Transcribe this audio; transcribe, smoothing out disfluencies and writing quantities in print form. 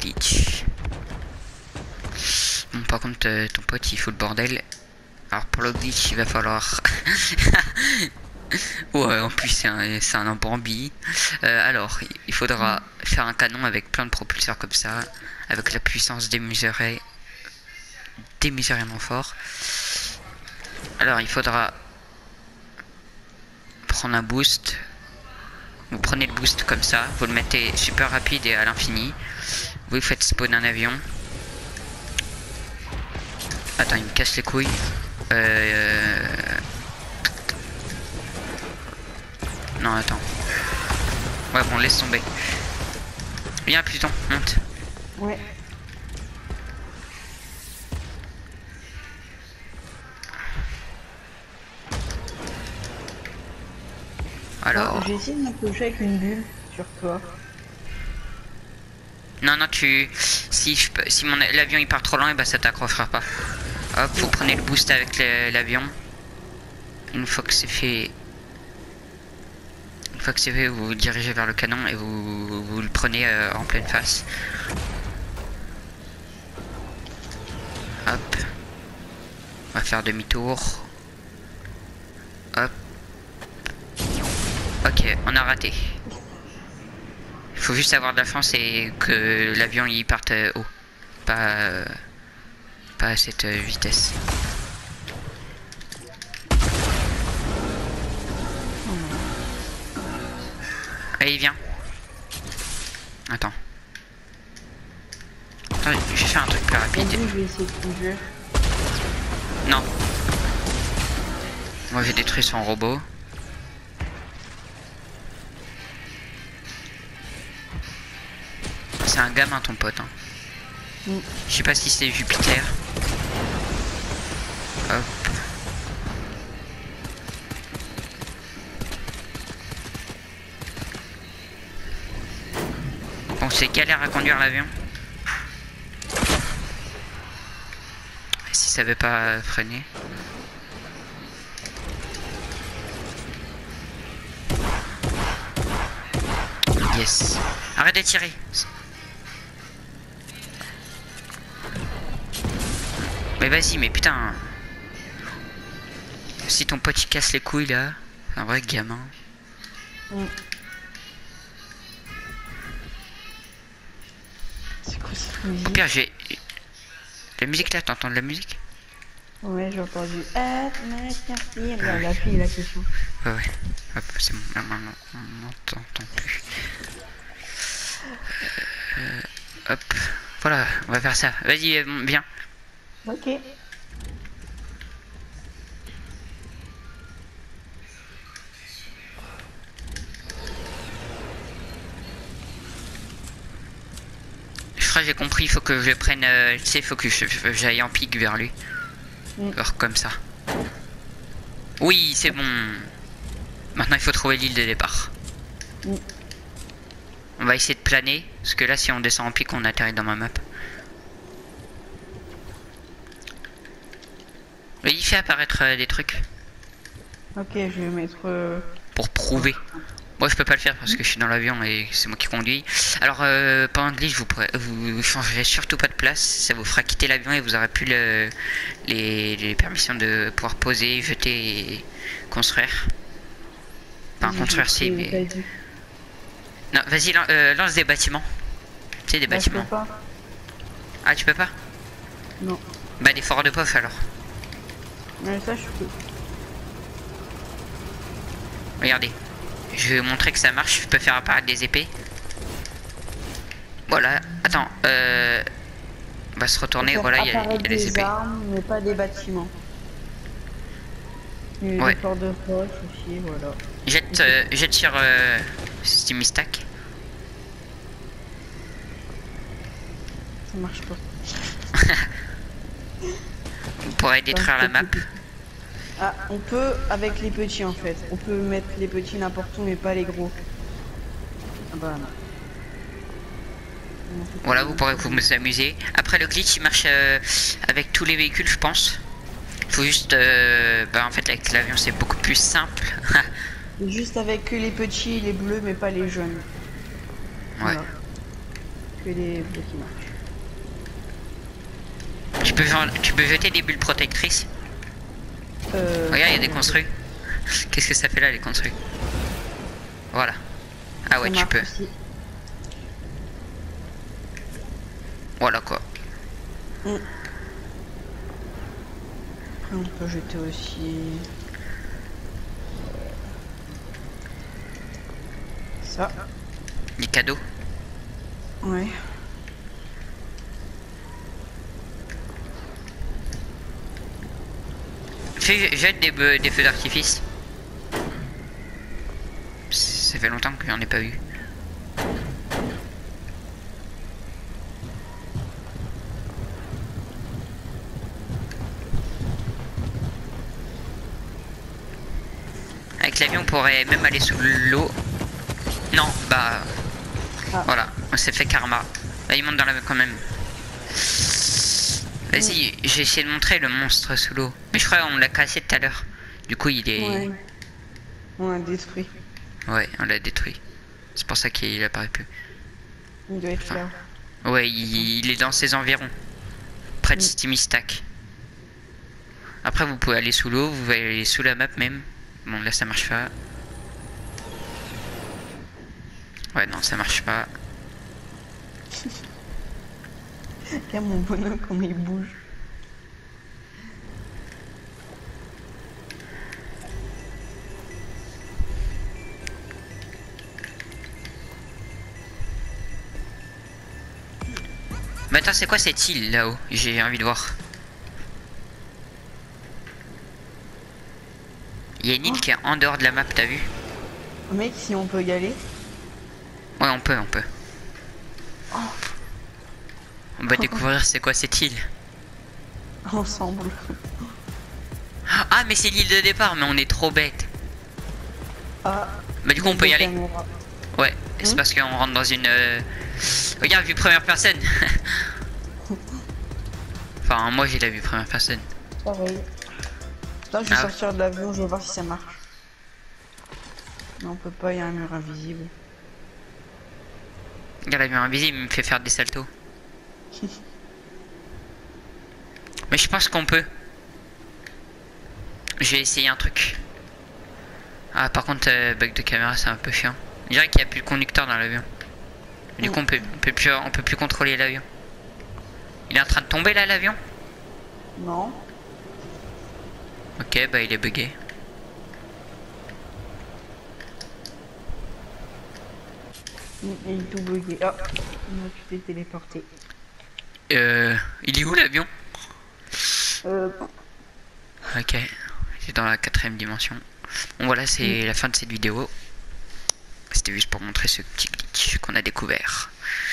glitch. Bon, par contre, ton pote il fout le bordel. Alors, pour le glitch, il va falloir. Ouais, en plus, c'est un embambi. Alors, il faudra faire un canon avec plein de propulseurs comme ça, avec la puissance démesurément fort. Alors, il faudra prendre un boost. Vous prenez le boost comme ça, vous le mettez super rapide et à l'infini. Vous faites spawn un avion. Attends, il me casse les couilles. Non, attends. Ouais, bon, laisse tomber. Viens, Pluton, monte. Ouais. Alors. J'ai essayé de m'approcher avec une bulle sur toi. Non, non, si l'avion il part trop loin, et bah ça t'accrochera pas. Hop, vous prenez le boost avec l'avion. Une fois que c'est fait. Une fois que c'est fait, vous vous dirigez vers le canon et vous le prenez en pleine face. Hop. On va faire demi-tour. Hop. Ok, on a raté. Il faut juste avoir de la chance et que l'avion il parte haut. Pas à cette vitesse. Allez, viens. Attends. Attends, je vais faire un truc plus rapide. Vas-y, je vais essayer de conduire. Non. Moi j'ai détruit son robot. C'est un gamin ton pote. Hein. Je sais pas si c'est Jupiter. Hop. Bon, c'est galère à conduire l'avion. Si ça veut pas freiner. Yes. Arrête de tirer. Mais vas-y, mais putain. Si ton pote il casse les couilles là, c'est un vrai gamin. C'est quoi cette musique? Au pire, j'ai. La musique là, t'entends de la musique? Ouais, j'ai entendu. Merci. La fille, la question. Ouais, ouais. Hop, c'est bon. Là, maintenant, on n'entend plus. Hop. Voilà, on va faire ça. Vas-y, viens. Ok. Je crois que j'ai compris, il faut que je prenne. Tu sais, il faut que j'aille en pique vers lui. Genre comme ça. Oui, c'est bon. Maintenant, il faut trouver l'île de départ. On va essayer de planer. Parce que là, si on descend en pique, on atterrit dans ma map. Mais il fait apparaître des trucs. Ok, je vais mettre... Pour prouver. Moi je peux pas le faire parce que je suis dans l'avion et c'est moi qui conduis. Alors pendant le glitch vous changerez surtout pas de place. Ça vous fera quitter l'avion et vous aurez plus les permissions de pouvoir poser, jeter et construire. Enfin construire si mais... Non vas-y lance des bâtiments. Tu sais des bâtiments. Je peux pas. Ah tu peux pas? Non. Bah des forts de pof alors. Mais ça je peux. Regardez. Je vais vous montrer que ça marche. Je peux faire apparaître des épées. Voilà. Attends. On va se retourner. Voilà, il y a des épées. Armes, mais pas des bâtiments. Ouais. Des ports de poche aussi, voilà. Jette sur Steam Stack. Ça marche pas. Vous pourrez détruire la map. Ah, on peut avec les petits en fait. On peut mettre les petits n'importe où mais pas les gros. Ah bah non. Voilà, vous pourrez vous amuser. Après le glitch il marche avec tous les véhicules je pense. Faut juste bah en fait avec l'avion c'est beaucoup plus simple. Juste avec que les petits, les bleus mais pas les jaunes. Ouais. Voilà. que les bleus qui marchent. Tu peux jeter des bulles protectrices. Regarde, il y a des construits. Qu'est-ce que ça fait là, les construits? Voilà. Ah ouais, Ça tu marche peux. aussi. Voilà quoi. Après, on peut jeter aussi ça. Des cadeaux. Ouais. Jette des feux d'artifice. Ça fait longtemps que j'en ai pas eu. Avec l'avion, on pourrait même aller sous l'eau. Non, bah... Ah. Voilà, on s'est fait karma. Là, il monte dans l'avion quand même. Vas-y, j'ai essayé de montrer le monstre sous l'eau. Mais je crois qu'on l'a cassé tout à l'heure. Du coup, il est... Ouais. On a détruit. Ouais, on l'a détruit. C'est pour ça qu'il apparaît plus. Il doit être là. Ouais, il est dans ses environs. Près de Steamy Stack. Après, vous pouvez aller sous l'eau, vous pouvez aller sous la map même. Bon, là, ça marche pas. Ouais, non, ça marche pas. Regarde mon bonhomme comme il bouge. Mais attends, c'est quoi cette île là-haut? J'ai envie de voir. Il y a une île qui est en dehors de la map, t'as vu? Mec, si on peut y aller. Ouais, on peut, on peut. On va découvrir c'est quoi cette île. Ensemble. Ah, mais c'est l'île de départ, mais on est trop bête. Ah. Bah du coup, on peut y aller. Caméra. Ouais, c'est parce qu'on rentre dans une... Regarde, vue première personne. Enfin, moi j'ai la vue première personne. Pareil. Là, je vais Ah. sortir de l'avion, je vais voir si ça marche. Non, on peut pas, il y a un mur invisible. Regarde, la vue invisible, il me fait faire des saltos. Mais je pense qu'on peut. Je vais essayer un truc. Ah, par contre, bug de caméra, c'est un peu chiant. Je dirais qu'il n'y a plus de conducteur dans l'avion. Du coup, on peut plus contrôler l'avion. Il est en train de tomber là, l'avion? Non. Ok, bah il est bugué. Il est tout bugué. Ah, non, tu t'es téléporté. Il est où l'avion? Euh, Ok, c'est dans la 4ème dimension. Bon voilà, c'est la fin de cette vidéo. C'était juste pour montrer ce petit glitch qu'on a découvert.